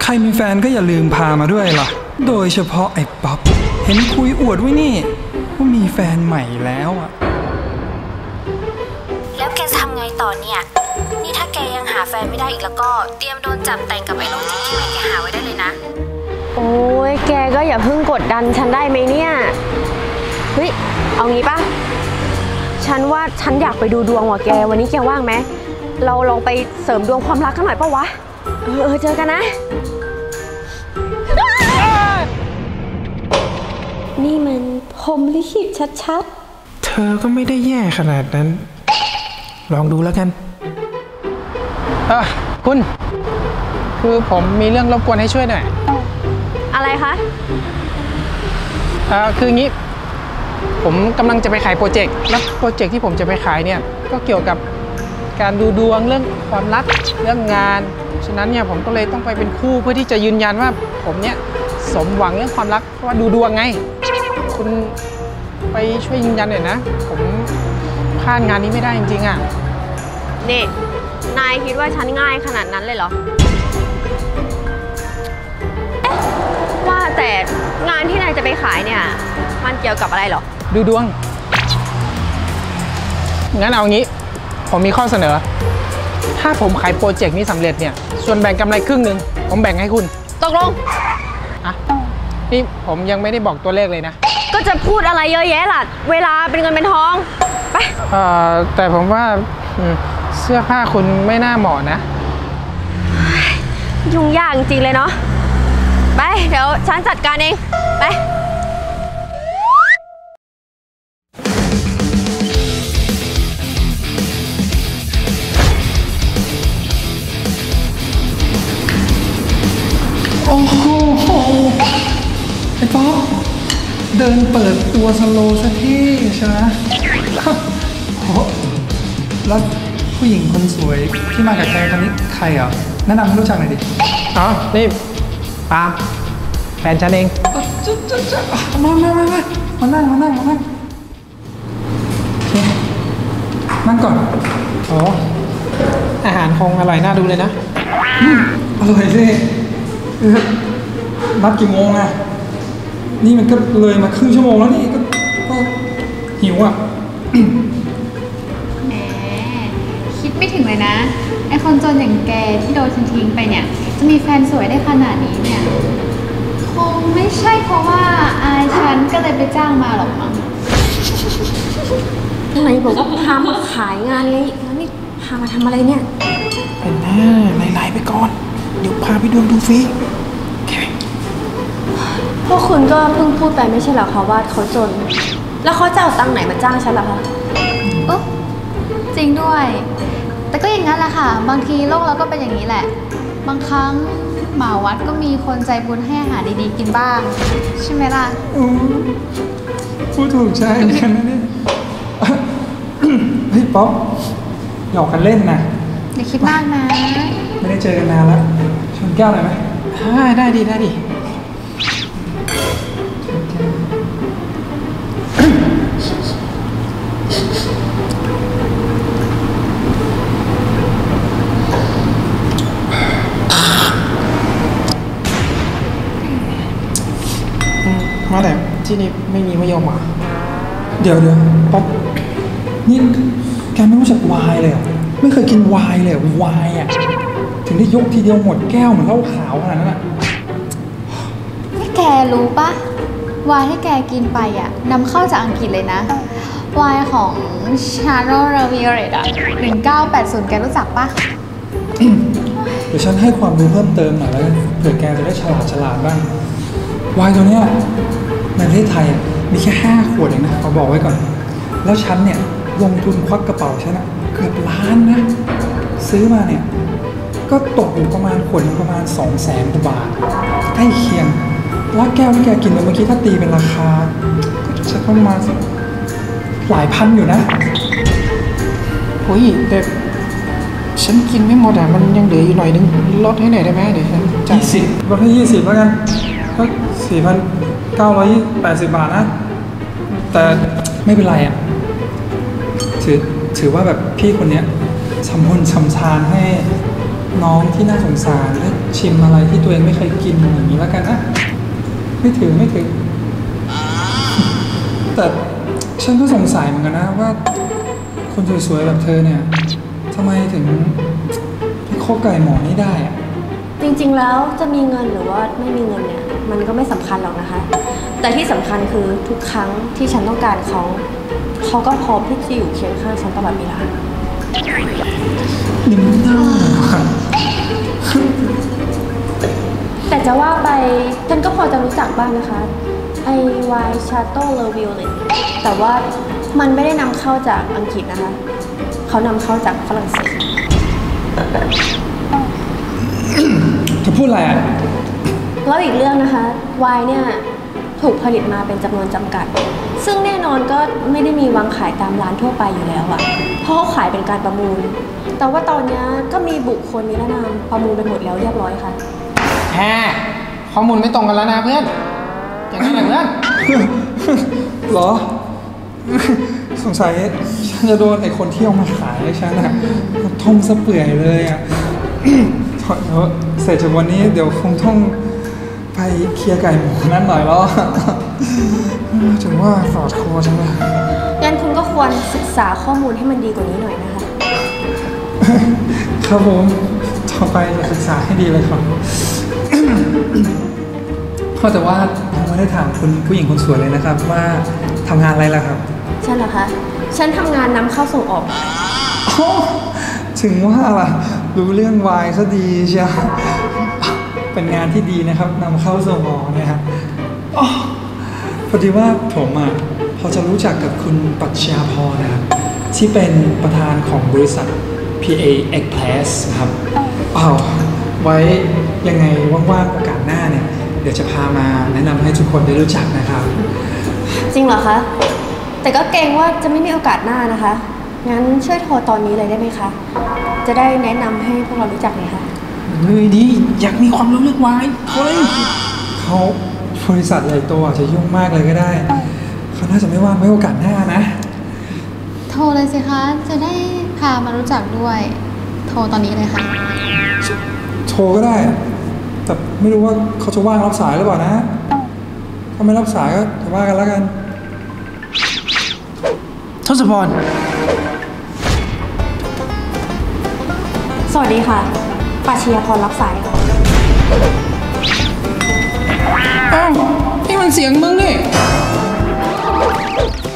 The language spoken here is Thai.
รมีแฟนก็อย่าลืมพามาด้วยล่ะโดยเฉพาะไอ้ป๊อปเห็นคุยอวดไว้นี่ว่ามีแฟนใหม่แล้วอะแล้วแกจะทำไงต่อเนี่ยนี่ถ้าแกยังหาแฟนไม่ได้อีกแล้วก็เตรียมโดนจับแต่งกับไอ้โรคจิตที่แม่แกหาไว้ได้เลยนะโอ้ยแกก็อย่าเพิ่งกดดันฉันได้ไหมเนี่ยเฮ้ยเอางี้ปะฉันว่าฉันอยากไปดูดวงว่ะแกวันนี้แกว่างไหมเราลองไปเสริมดวงความรักกันหน่อยปะวะเจอกันนะนี่มันพรหมลิขิตชัดๆเธอก็ไม่ได้แย่ขนาดนั้นลองดูแล้วกันคุณคือผมมีเรื่องรบกวนให้ช่วยหน่อยอะไรคะคืองี้ผมกำลังจะไปขายโปรเจกต์แล้วโปรเจกต์ที่ผมจะไปขายเนี่ยก็เกี่ยวกับการดูดวงเรื่องความรักเรื่องงานฉะนั้นเนี่ยผมก็เลยต้องไปเป็นคู่เพื่อที่จะยืนยันว่าผมเนี่ยสมหวังเรื่องความรักเพราะว่าดูดวงไงคุณไปช่วยยืนยันหน่อยนะผมพลาดงานนี้ไม่ได้จริงๆอ่ะนี่นายคิดว่าฉันง่ายขนาดนั้นเลยเหรอว่าแต่งานที่นายจะไปขายเนี่ยมันเกี่ยวกับอะไรเหรอดูดวงงั้นเอางี้ผมมีข้อเสนอถ้าผมขายโปรเจกต์นี้สำเร็จเนี่ยส่วนแบ่งกำไรครึ่งหนึ่งผมแบ่งให้คุณตกลงนี่ผมยังไม่ได้บอกตัวเลขเลยนะก็จะพูดอะไรเยอะแยะล่ะเวลาเป็นเงินเป็นทองไปแต่ผมว่าเสื้อผ้าคุณไม่น่าเหมาะนะยุ่งยากจริงเลยเนาะไปเดี๋ยวฉันจัดการเองไปโอ้โหไอ้ป๊อปเดินเปิดตัวสโลว์ซะที่ใช่ไหมแล้วผู้หญิงคนสวยที่มากับแกคนนี้ใครอ่ะแนะนำให้รู้จักหน่อยดินี่ปาล์มแฟนฉันเองมานั่งนั่งก่อนอาหารคงอร่อยน่าดูเลยนะอร่อยสินัดกี่โมงอ่ะนี่มันก็เลยมาครึ่งชั่วโมงแล้วนี่ก็หิวอ่ะแหมคิดไม่ถึงเลยนะไอคนจนอย่างแกที่โดนฉันทิ้งไปเนี่ยจะมีแฟนสวยได้ขนาดนี้เนี่ยคงไม่ใช่เพราะว่าอายฉันก็เลยไปจ้างมาหรอกมั้งไหนบอกว่าพามาขายงานไงแล้วนี่พามาทำอะไรเนี่ยเป็นหน้าไหลๆไปก่อนเดี๋ยวพาไปดูฟรีพวกคุณก็เพิ่งพูดไปไม่ใช่เหรอคะว่าเขาจนแล้วเขาจะเอาตังค์ไหนมาจ้างฉันล่ะคะจริงด้วยแต่ก็อย่างนั้นแหละค่ะบางทีโลกเราก็เป็นอย่างนี้แหละบางครั้งหมาวัดก็มีคนใจบุญให้อาหารดีๆกินบ้างใช่ไหมล่ะพูดถูกใจเหมือนกันนะเนี่ยเฮ้ยป๊อปหยอกกันเล่นนะอย่าคิดมากนะไม่ได้เจอกันนานแล้วชนแก้วหน่อยไหมได้ดีมาแต่ที่นี่ไม่มีมะยมอ่ะเดี๋ยวป๊อปนี่แกไม่รู้จักไวน์เลยเหรอไม่เคยกินไวน์เลยไวน์อ่ะถึงได้ยกทีเดียวหมดแก้วเหมือนเหล้าขาวขนาดนั้นอ่ะนี่แกรู้ปะไวน์ที่แกกินไปอ่ะนำเข้าจากอังกฤษเลยนะไวน์ของชาโรเรวิเรตอ่ะ1980แกรู้จักปะเดี๋ยวฉันให้ความรู้เพิ่มเติมหน่อยแล้วเผื่อแกจะได้ฉลาดบ้างไวน์ตัวเนี้ยในประเทศไทยมีแค่5 ขวดเองนะขอบอกไว้ก่อนแล้วฉันเนี่ยลงทุนควักกระเป๋าฉันเกือบล้านนะซื้อมาเนี่ยก็ตกอยู่ประมาณขวดประมาณ200,000 กว่าบาทใกล้เคียงแล้วแก้วที่แกกินเมื่อกี้ถ้าตีเป็นราคาก็จะประมาณหลายพันอยู่นะโอ้ยแต่ฉันกินไม่หมดอ่ะมันยังเหลืออยู่หน่อยนึงลดให้หน่อยได้ไหมเดี๋ยวฉันจ่าย 20ลดให้20แล้วกันก็4,980 บาทนะแต่ไม่เป็นไรอ่ะถือว่าแบบพี่คนเนี้ยชำชานให้น้องที่น่าสงสารและชิมอะไรที่ตัวเองไม่เคยกินอย่างนี้แล้วกันนะไม่ถือ แต่ฉันก็สงสัยเหมือนกันนะว่าคนสวยๆแบบเธอเนี่ยทำไมถึงไปคบไก่หมอนี่ได้อะจริงๆแล้วจะมีเงินหรือว่าไม่มีเงินเนี่ยมันก็ไม่สำคัญหรอกนะคะ แต่ที่สำคัญคือทุกครั้งที่ฉันต้องการเขาก็พร้อมที่จะอยู่เคียงข้างฉันตลอดเวลานี่มันน่าค่ะแต่จะว่าไปฉันก็พอจะรู้จักบ้างนะคะไอวายชาโต้เลวิลเลยแต่ว่ามันไม่ได้นำเข้าจากอังกฤษนะคะเขานำเข้าจากฝรั่งเศสเธอพูดอะไรอ่ะแล้วอีกเรื่องนะคะไวน์เนี่ยถูกผลิตมาเป็นจำนวนจำกัด ซึ่งแน่นอนก็ไม่ได้มีวางขายตามร้านทั่วไปอยู่แล้วอะเพราะเขาขายเป็นการประมูล แต่ว่าตอนนี้ก็มีบุคคลนิรนามประมูลไปหมดแล้วเรียบร้อยค่ะข้อมูลไม่ตรงกันแล้วนะเพื่อน อย่างนั้นแหละเพื่อนเหรอ สงสัยฉันจะโดนไอ้คนที่เอามาขายให้ฉันอะทมสะเปื่อยเลยอะ เดี๋ยวเสร็จจากวันนี้เดี๋ยวคงต้องไปเคลียร์ไก่หมูนั่นหน่อยแล้ว ถึงว่าสอดคอจังเลยงั้นคุณก็ควรศึกษาข้อมูลให้มันดีกว่านี้หน่อยนะคะครับผมต่อไปจะศึกษาให้ดีเลยครับ เพราะแต่ว่ายังไม่ได้ถามคุณผู้หญิงคนสวยเลยนะครับ ว่าทำงานอะไรล่ะครับฉันเหรอคะ ฉันทำงานนำเข้าส่งออกโอ้ถึงว่าล่ะรู้เรื่องวายซะดีเชียวเป็นงานที่ดีนะครับนำเข้าส่งออกเนี่ยครับอ๋อพอดีว่าผมอ่ะพอจะรู้จักกับคุณปรัชญาพรนะครับที่เป็นประธานของบริษัท PA Express ครับไว้ยังไงว่างๆโอกาสหน้าเนี่ยเดี๋ยวจะพามาแนะนำให้ทุกคนได้รู้จักนะครับจริงเหรอคะ แต่ก็เกรงว่าจะไม่มีโอกาสหน้านะคะ งั้นช่วยโทรตอนนี้เลยได้ไหมคะ จะได้แนะนำให้พวกเรารู้จักเลยค่ะเฮ้ยดี อยากมีความรู้เรื่องวายเขาเลยเขาบริษัทใหญ่โตอาจจะยุ่งมากเลยก็ได้ เขาน่าจะไม่ว่างไว้โอกาสหน้านะโทรเลยสิคะ จะได้พามารู้จักด้วย โทรตอนนี้เลยค่ะโทรก็ได้ แต่ไม่รู้ว่าเขาจะว่างรับสายหรือเปล่านะ ถ้าไม่รับสายก็จะว่ากันแล้วกันทศพรสวัสดีค่ะปรัชญาพรรับสายค่ะอ้าวนี่มันเสียงมึงนี่